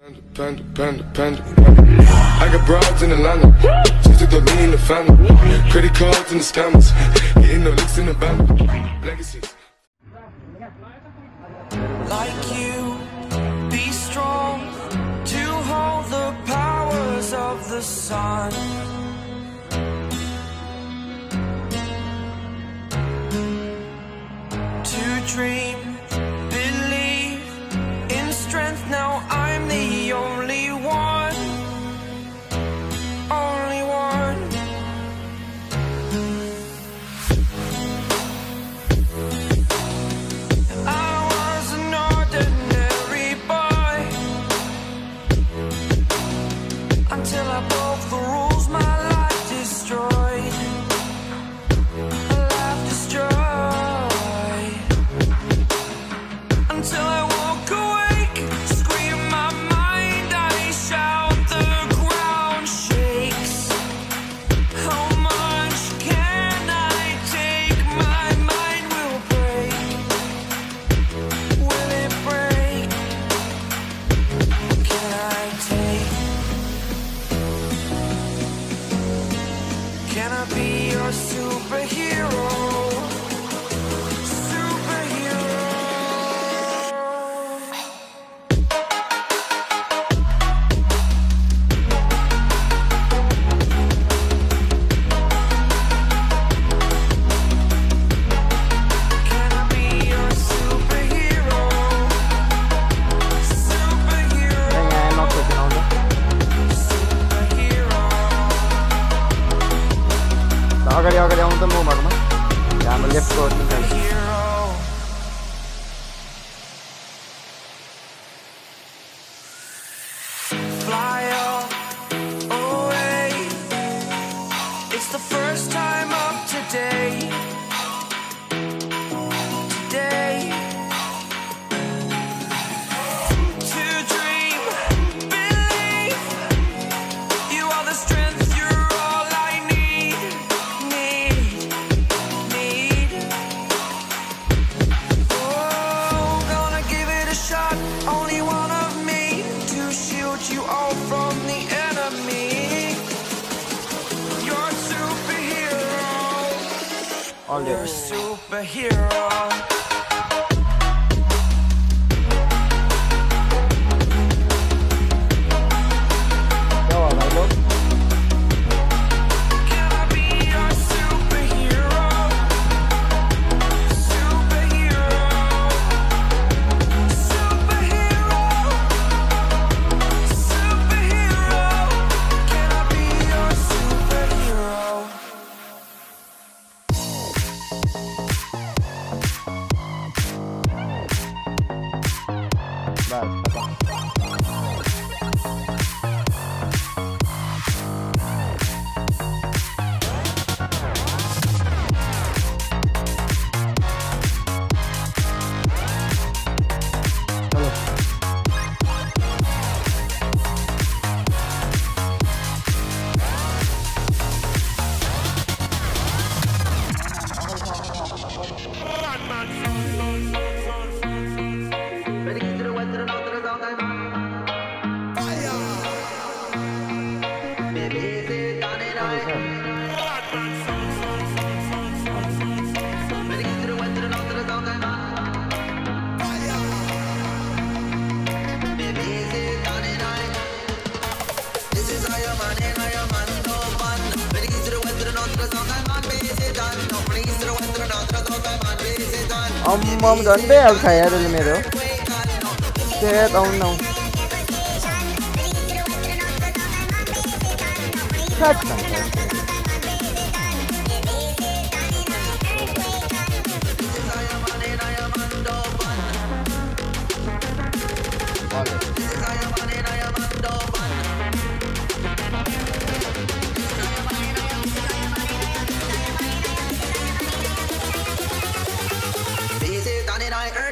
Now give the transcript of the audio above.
I got broads in Atlanta, just took the lean in the family. Credit cards and the scammers, hitting the licks in the band. Legacies. Like you, be strong to hold the powers of the sun. To dream, believe in strength. Now I'm the only one, only one. I was an ordinary boy until I broke the rules. My life destroyed, life destroyed. Until I woke awake, scream my mind, I shout, the ground shakes. How much can I take? My mind will break. Will it break? What can I take? Can I be your superhero? अगाडि आउनु त म भरमा हाम्रो left court Fly away. It's the first time of today. Today. To dream, believe. You are the strength, you're all I need. Oh, gonna give it a shot. Only one of me to shield you all from the enemy. You're a superhero. You're a superhero. Can I be your superhero? Superhero. Superhero. Superhero. Can I be your superhero? अम्म झन्डै हाल्छ यार मेरो set आउनु I